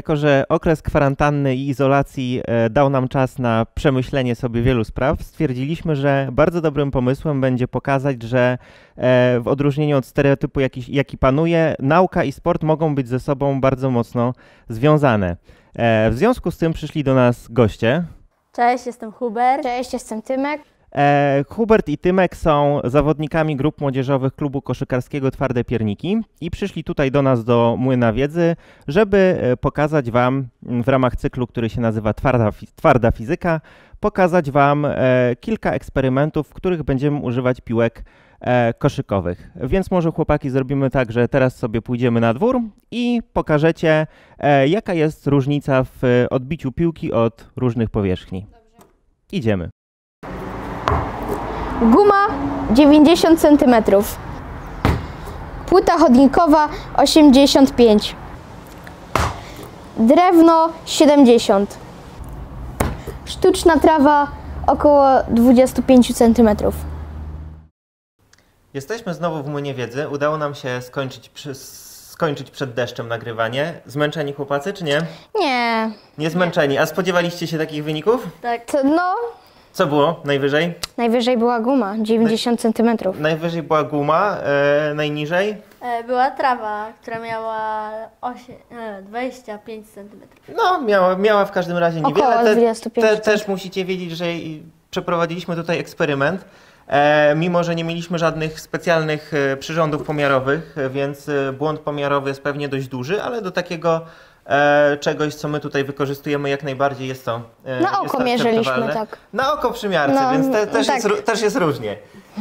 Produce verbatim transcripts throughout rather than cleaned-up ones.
jako że okres kwarantanny i izolacji dał nam czas na przemyślenie sobie wielu spraw, stwierdziliśmy, że bardzo dobrym pomysłem będzie pokazać, że w odróżnieniu od stereotypu, jaki, jaki panuje, nauka i sport mogą być ze sobą bardzo mocno związane. W związku z tym przyszli do nas goście. Cześć, jestem Hubert. Cześć, jestem Tymek. E, Hubert i Tymek są zawodnikami grup młodzieżowych klubu koszykarskiego Twarde Pierniki i przyszli tutaj do nas do Młyna Wiedzy, żeby pokazać Wam w ramach cyklu, który się nazywa Twarda, Twarda Fizyka, pokazać Wam e, kilka eksperymentów, w których będziemy używać piłek e, koszykowych. Więc może chłopaki zrobimy tak, że teraz sobie pójdziemy na dwór i pokażecie, e, jaka jest różnica w odbiciu piłki od różnych powierzchni. Idziemy. Guma dziewięćdziesiąt centymetrów. Płyta chodnikowa osiemdziesiąt pięć. Drewno siedemdziesiąt. Sztuczna trawa około dwadzieścia pięć centymetrów. Jesteśmy znowu w Młynie Wiedzy. Udało nam się skończyć, przy, skończyć przed deszczem nagrywanie. Zmęczeni chłopacy, czy nie? Nie. Nie zmęczeni. A spodziewaliście się takich wyników? Tak. To, no, Co było najwyżej? najwyżej była guma dziewięćdziesiąt centymetrów. Najwyżej była guma, e, najniżej? E, była trawa, która miała osiem, e, dwadzieścia pięć centymetrów. No, miała, miała w każdym razie niewiele. Około Te, dwadzieścia pięć te, też musicie wiedzieć, że przeprowadziliśmy tutaj eksperyment. E, mimo, że nie mieliśmy żadnych specjalnych e, przyrządów pomiarowych, e, więc e, błąd pomiarowy jest pewnie dość duży, ale do takiego e, czegoś, co my tutaj wykorzystujemy, jak najbardziej jest to e, Na oko jest to mierzyliśmy, akceptowalne. tak. Na oko przy miarce, No, więc te, też, tak. jest, ró- też jest różnie.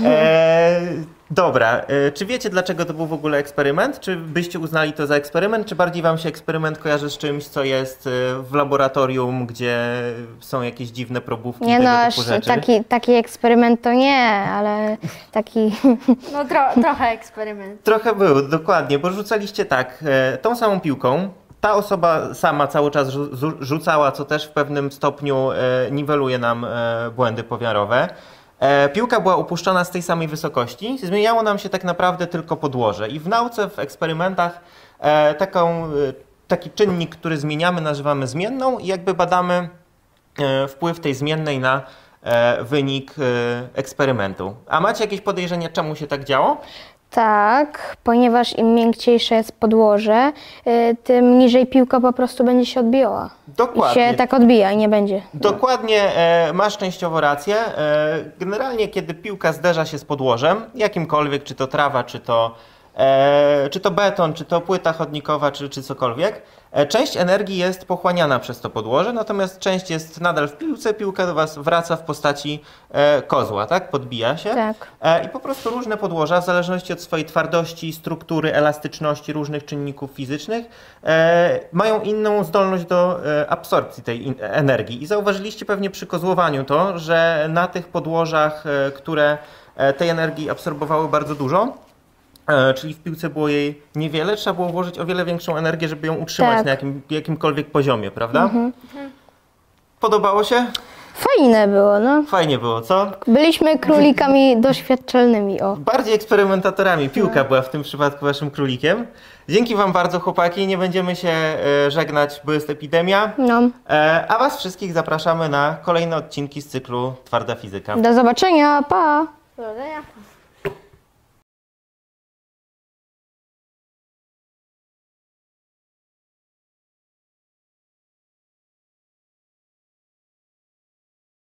E, dobra, e, czy wiecie, dlaczego to był w ogóle eksperyment? Czy byście uznali to za eksperyment, czy bardziej wam się eksperyment kojarzy z czymś, co jest e, w laboratorium, gdzie są jakieś dziwne probówki Nie i tego no, typu aż rzeczy? taki, taki eksperyment to nie, ale taki... No tro, trochę eksperyment. Trochę był, dokładnie, bo rzucaliście tak, e, tą samą piłką. Ta osoba sama cały czas rzu- rzu- rzucała, co też w pewnym stopniu e, niweluje nam e, błędy pomiarowe. E, piłka była upuszczona z tej samej wysokości. Zmieniało nam się tak naprawdę tylko podłoże. I w nauce, w eksperymentach e, taką, e, taki czynnik, który zmieniamy, nazywamy zmienną i jakby badamy e, wpływ tej zmiennej na e, wynik e, eksperymentu. A macie jakieś podejrzenie, czemu się tak działo? Tak, ponieważ im miękciejsze jest podłoże, y, tym niżej piłka po prostu będzie się odbijała. Dokładnie. I się tak odbija i nie będzie. Dokładnie, e, masz częściowo rację. E, generalnie, kiedy piłka zderza się z podłożem, jakimkolwiek, czy to trawa, czy to, e, czy to beton, czy to płyta chodnikowa, czy, czy cokolwiek, e, część energii jest pochłaniana przez to podłoże, natomiast część jest nadal w piłce, piłka do was wraca w postaci e, kozła, tak? Podbija się. Tak. E, I po prostu różne podłoża, w zależności od swojej twardości, struktury, elastyczności, różnych czynników fizycznych, e, mają inną zdolność do e, absorpcji tej in- energii. I zauważyliście pewnie przy kozłowaniu to, że na tych podłożach, e, które e, tej energii absorbowały bardzo dużo, e, czyli w piłce było jej niewiele, trzeba było włożyć o wiele większą energię, żeby ją utrzymać Tak. na jakim, jakimkolwiek poziomie, prawda? Podobało się? Fajne było, no. Fajnie było, co? Byliśmy królikami doświadczalnymi, o. Bardziej eksperymentatorami. Piłka była w tym przypadku waszym królikiem. Dzięki wam bardzo, chłopaki. Nie będziemy się e, żegnać, bo jest epidemia. No. E, a was wszystkich zapraszamy na kolejne odcinki z cyklu Twarda Fizyka. Do zobaczenia, pa! Powodzenia.